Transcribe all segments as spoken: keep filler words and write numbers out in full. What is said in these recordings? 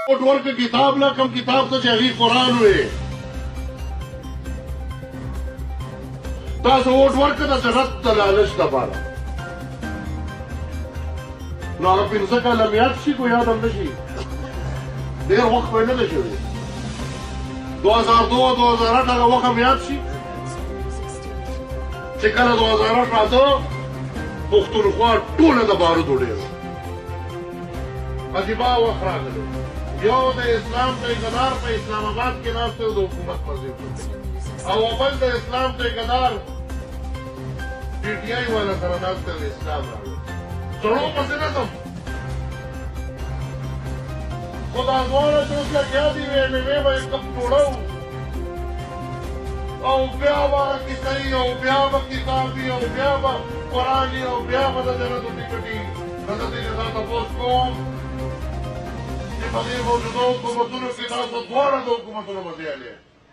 ووټ ورکړه کتاب له کوم کتاب ته چې هغې قرآن وې تاسو ووټ ورکړه د جنت د لالچ دپاره نو هغه پنځه کاله مې یاد شي کو یاد هم نه شي ډېر وخت به یې نه دی شوی دو هزار دو دو هزار اټ هغه وخت هم یاد شي چې کله دو هزار اټ راته پښتونخوا ټوله د بارودو ډېر عجیبه وخت راغلی یو د اسلام ټیکهدار په اسلام آباد کې ناست و د حکومت پر ضد او بل د اسلام ټیکهدار پي ټي آی والا سره ناست د اسلام راغلی سړو پسې نه ځم خو دا دواړه چې اوس لګیا دي وې مې به یې کپ جوړو او بیا به کیسه وي او بیا به کتاب وي او بیا به قرآن وي او بیا به د جنتو ټکټ وي نو زه دې نه تا تپوس کوم چې په دې موجودو حکومتونو کې تاسو دواړه د حکومتونو مزیالي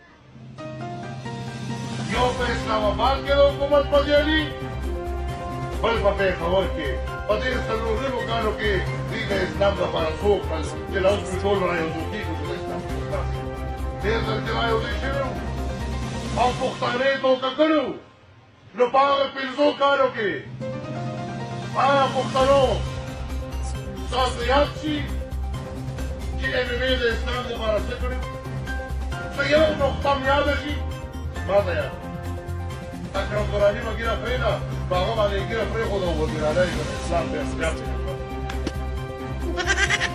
یو په اسلام آباد کې د حکومت مزیالي بل په پېښور کې په دې څلورو کالو کې دوی د اسلام لپاره څه وکړل چې لا اوس مې ټول رایوځو کېږو چې د اسلام ډېر ځل چې رایوځی شوي وو او پښتانه یې توکه کړي وو نو په هغه پنځو کالو کې آیا پښتنو تاسو یاد شي چې ایم ایم اې د اسلام لپاره څه کړي څه یو نقطه م یاده شي ما ته یاد اکرم قرآني به ګیره پرېږده په هغه باندې یې ګیره پرېښوده او وزیراعلی د اسلام په اختیار کې